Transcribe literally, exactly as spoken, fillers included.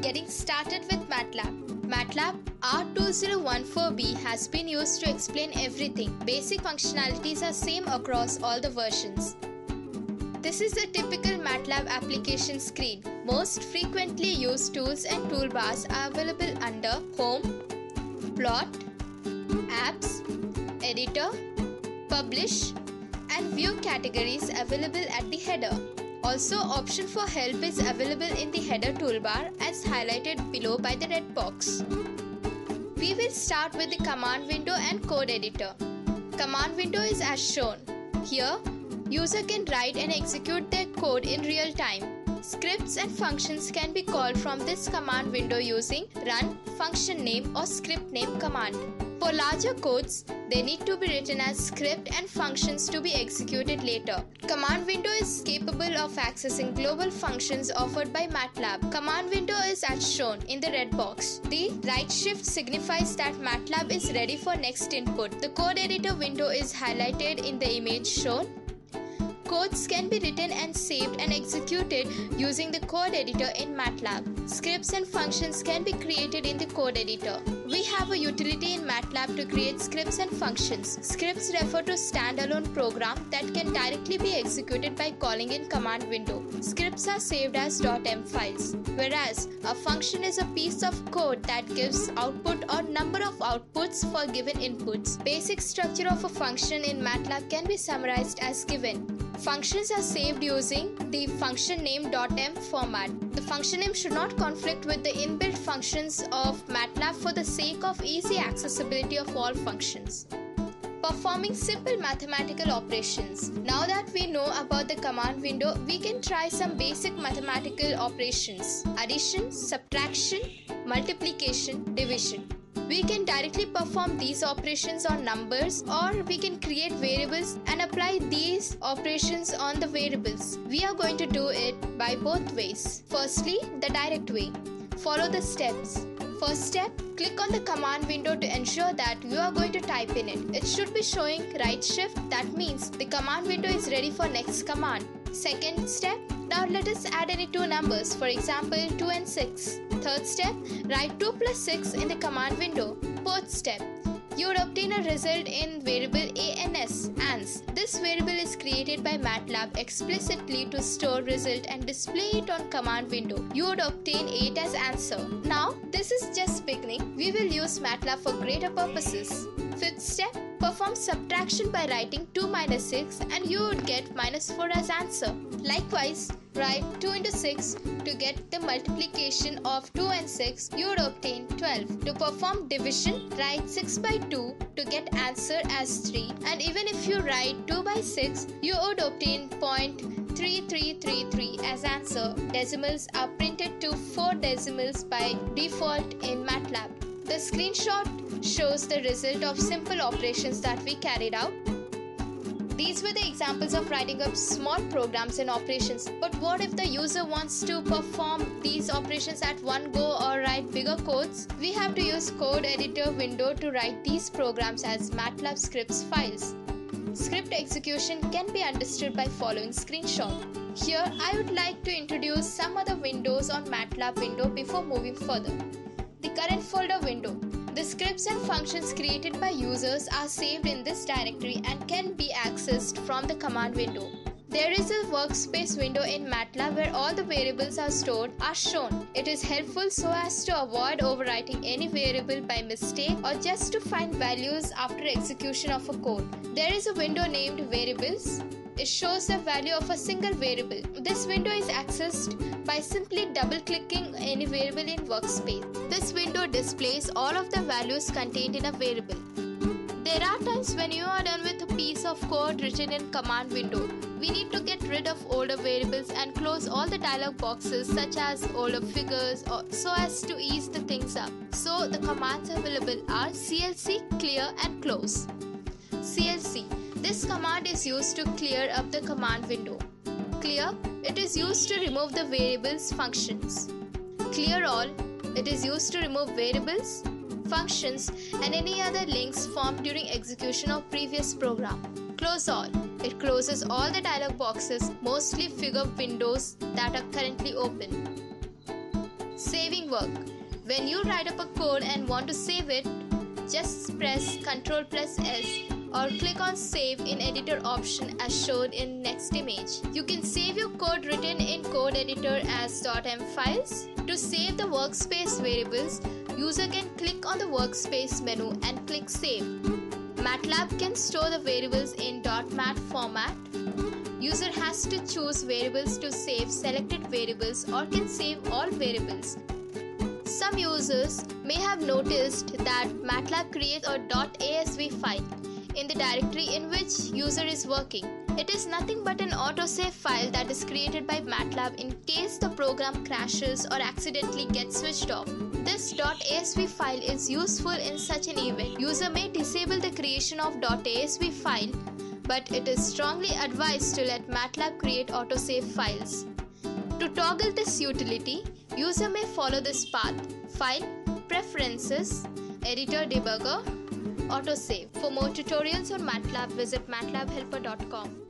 getting started with MATLAB. MATLAB R two zero one four B has been used to explain everything. Basic functionalities are same across all the versions. This is a typical MATLAB application screen. Most frequently used tools and toolbars are available under Home, Plot, Apps, Editor, Publish, and View categories available at the header. Also, option for help is available in the header toolbar as highlighted below by the red box. We will start with the command window and code editor. Command window is as shown. Here, user can write and execute their code in real time. Scripts and functions can be called from this command window using run, function name or script name command. For larger codes, they need to be written as script and functions to be executed later. Command window is capable of accessing global functions offered by MATLAB. Command window is as shown in the red box. The right shift signifies that MATLAB is ready for next input. The code editor window is highlighted in the image shown. Codes can be written and saved and executed using the code editor in MATLAB. Scripts and functions can be created in the code editor. We have a utility in MATLAB to create scripts and functions. Scripts refer to standalone program that can directly be executed by calling in command window. Scripts are saved as .m files, whereas a function is a piece of code that gives output or number of outputs for given inputs. Basic structure of a function in MATLAB can be summarized as given. Functions are saved using the function name .m format. The function name should not conflict with the inbuilt functions of MATLAB for the sake of easy accessibility of all functions. Performing simple mathematical operations. Now that we know about the command window, we can try some basic mathematical operations. Addition, subtraction, multiplication, division. We can directly perform these operations on numbers, or we can create variables and apply these operations on the variables. We are going to do it by both ways. Firstly, the direct way. Follow the steps. First step, click on the command window to ensure that you are going to type in it. It should be showing right shift. That means the command window is ready for next command. Second step, now let us add any two numbers, for example two and six. Third step, write two plus six in the command window. Fourth step, you would obtain a result in variable ans, ans. This variable is created by MATLAB explicitly to store result and display it on command window. You would obtain eight as answer. Now, this is just beginning. We will use MATLAB for greater purposes. Fifth step, perform subtraction by writing two minus six and you would get minus four as answer. Likewise, write two into six to get the multiplication of two and six, you would obtain twelve. To perform division, write six by two to get answer as three, and even if you write two by six, you would obtain zero point three three three three as answer. Decimals are printed to four decimals by default in MATLAB. The screenshot shows the result of simple operations that we carried out. These were the examples of writing up small programs and operations. But what if the user wants to perform these operations at one go or write bigger codes? We have to use code editor window to write these programs as MATLAB scripts files. Script execution can be understood by following screenshot. Here I would like to introduce some other windows on MATLAB window before moving further. The current folder window. The scripts and functions created by users are saved in this directory and can be accessed from the command window. There is a workspace window in MATLAB where all the variables are stored are shown. It is helpful so as to avoid overwriting any variable by mistake or just to find values after execution of a code. There is a window named Variables. It shows the value of a single variable. This window is accessed by simply double-clicking any variable in workspace. This window displays all of the values contained in a variable. There are times when you are done with a piece of code written in command window. We need to get rid of older variables and close all the dialog boxes such as older figures or so as to ease the things up. So the commands available are C L C, clear and close. C L C. This command is used to clear up the command window. Clear, it is used to remove the variables functions. Clear all, it is used to remove variables, functions and any other links formed during execution of previous program. Close all, it closes all the dialog boxes, mostly figure windows that are currently open. Saving work. When you write up a code and want to save it, just press control plus S or click on Save in Editor option as shown in next image. You can save your code written in code editor as .m files. To save the workspace variables, user can click on the workspace menu and click Save. MATLAB can store the variables in .mat format. User has to choose variables to save selected variables or can save all variables. Some users may have noticed that MATLAB creates a .asv file in the directory in which user is working. It is nothing but an autosave file that is created by MATLAB in case the program crashes or accidentally gets switched off. This .asv file is useful in such an event. User may disable the creation of .asv file, but it is strongly advised to let MATLAB create autosave files. To toggle this utility, user may follow this path: File, Preferences, Editor Debugger, Autosave. For more tutorials on MATLAB, visit matlab helper dot com.